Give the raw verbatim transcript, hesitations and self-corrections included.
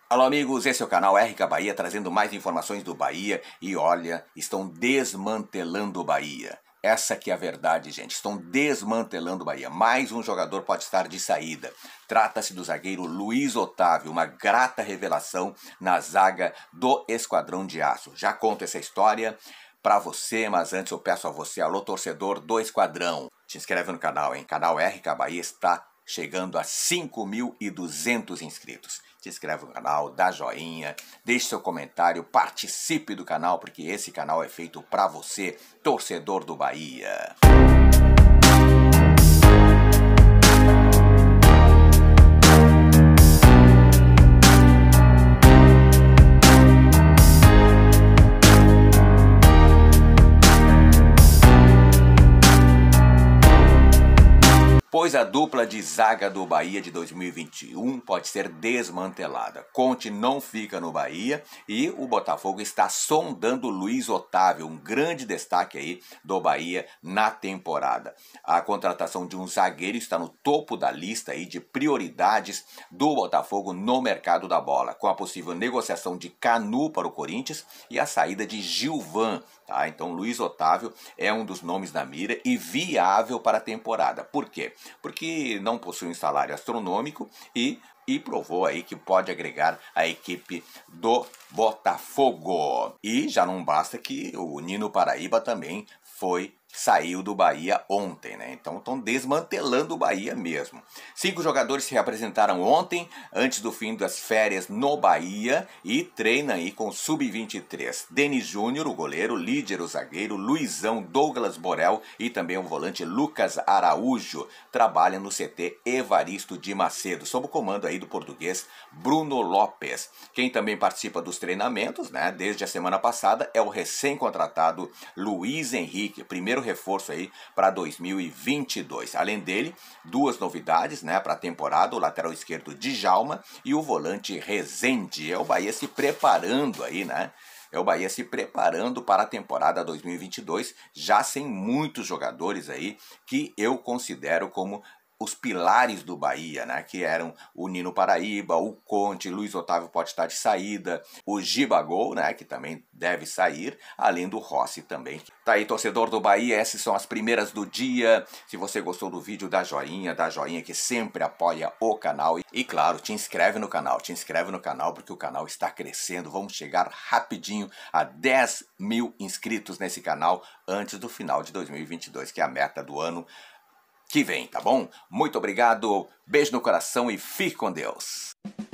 Alô amigos, esse é o canal R K Bahia trazendo mais informações do Bahia e olha, estão desmantelando o Bahia. Essa que é a verdade, gente, estão desmantelando o Bahia. Mais um jogador pode estar de saída. Trata-se do zagueiro Luiz Otávio, uma grata revelação na zaga do Esquadrão de Aço. Já conto essa história para você, mas antes eu peço a você, alô torcedor do Esquadrão, se inscreve no canal, hein? Canal R K Bahia está chegando a cinco mil e duzentos inscritos. Se inscreve no canal, dá joinha, deixe seu comentário, participe do canal, porque esse canal é feito para você, torcedor do Bahia. Pois a dupla de zaga do Bahia de dois mil e vinte e um pode ser desmantelada. Conte não fica no Bahia e o Botafogo está sondando Luiz Otávio, um grande destaque aí do Bahia na temporada. A contratação de um zagueiro está no topo da lista aí de prioridades do Botafogo no mercado da bola, com a possível negociação de Canu para o Corinthians e a saída de Gilvan. Tá? Então Luiz Otávio é um dos nomes da mira e viável para a temporada. Por quê? Porque não possui um salário astronômico e, e provou aí que pode agregar a equipe do Botafogo. E já não basta que o Nino Paraíba também foi saiu do Bahia ontem, né? Então estão desmantelando o Bahia mesmo. Cinco jogadores se reapresentaram ontem, antes do fim das férias no Bahia, e treinam aí com o sub vinte e três. Denis Júnior, o goleiro, Líder, o zagueiro, Luizão, Douglas Borel e também o volante Lucas Araújo trabalham no C T Evaristo de Macedo, sob o comando aí do português Bruno Lopes. Quem também participa dos treinamentos, né, desde a semana passada, é o recém-contratado Luiz Henrique, primeiro reforço aí para dois mil e vinte e dois. Além dele, duas novidades, né, para a temporada, o lateral esquerdo Djalma e o volante Rezende. É o Bahia se preparando aí, né? É o Bahia se preparando para a temporada dois mil e vinte e dois, já sem muitos jogadores aí que eu considero como os pilares do Bahia, né, que eram o Nino Paraíba, o Conte, Luiz Otávio pode estar de saída, o Gibagol, né, que também deve sair, além do Rossi também. Tá aí, torcedor do Bahia, essas são as primeiras do dia. Se você gostou do vídeo, dá joinha, dá joinha que sempre apoia o canal. E claro, te inscreve no canal, te inscreve no canal porque o canal está crescendo. Vamos chegar rapidinho a dez mil inscritos nesse canal antes do final de dois mil e vinte e dois, que é a meta do ano que vem, tá bom? Muito obrigado, beijo no coração e fique com Deus.